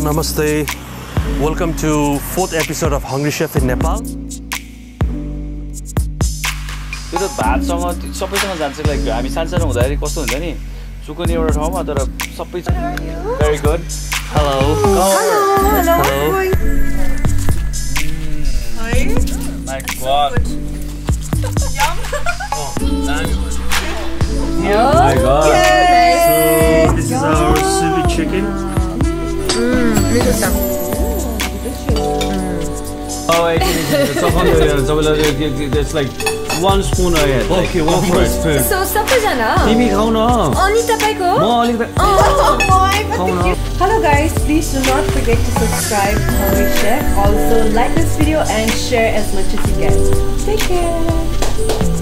Namaste. Welcome to 4th episode of Hungry Chef in Nepal. त्यो त भातसँग सबैसँग जान्छ लाइक हामी सानसानो हुँदाखेरि कस्तो हुन्छ नि सुकुनी एउटा ठाउँमा तर सबै very good. Hello. Hello. Hi. My god. Yum. Oh, damn. Oh my god. So this is our sous chicken. Oh, it's like 1 spoon ahead. Okay, one spoon. So सबैजना तिमी खाऊ न अनि तपाईको म अलिकति Hello guys, please do not forget to subscribe to Hungry Chef. Also like this video and share as much as you can. Take care.